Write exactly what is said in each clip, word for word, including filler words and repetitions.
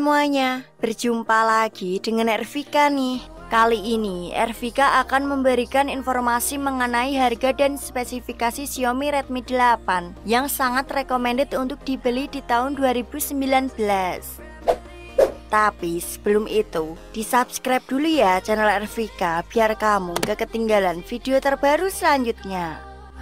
semuanya, berjumpa lagi dengan Ervika nih. Kali ini Ervika akan memberikan informasi mengenai harga dan spesifikasi Xiaomi Redmi delapan yang sangat recommended untuk dibeli di tahun dua ribu sembilan belas. Tapi sebelum itu, di-subscribe dulu ya channel Ervika biar kamu gak ketinggalan video terbaru selanjutnya.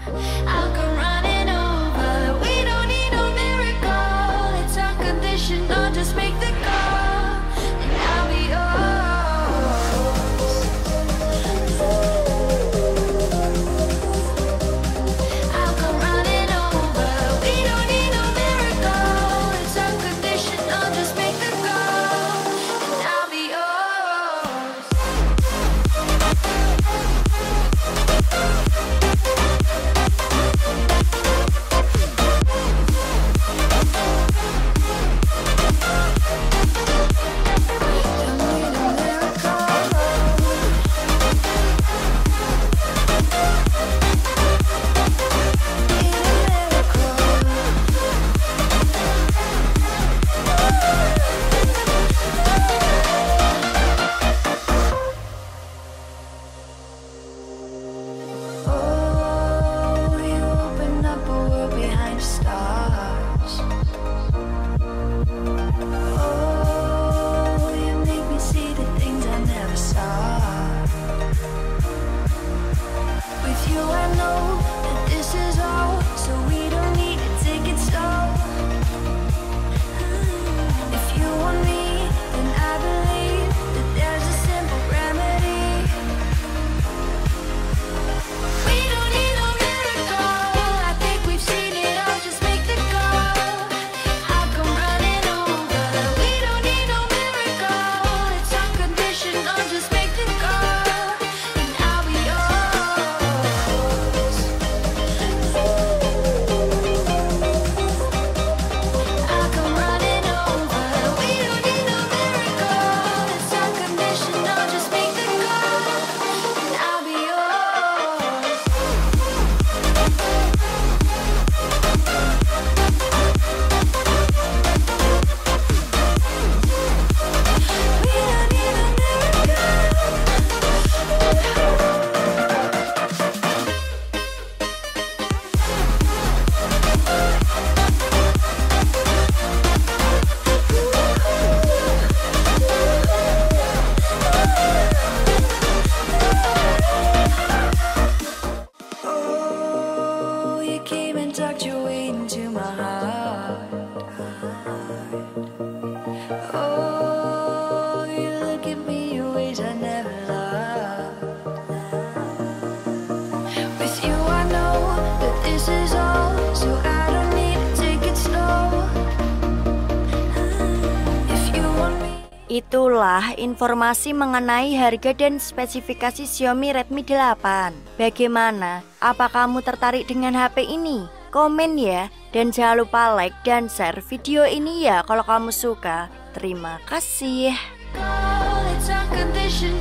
Itulah informasi mengenai harga dan spesifikasi Xiaomi Redmi delapan. Bagaimana? Apa kamu tertarik dengan H P ini? Komen ya, dan jangan lupa like dan share video ini ya kalau kamu suka. Terima kasih.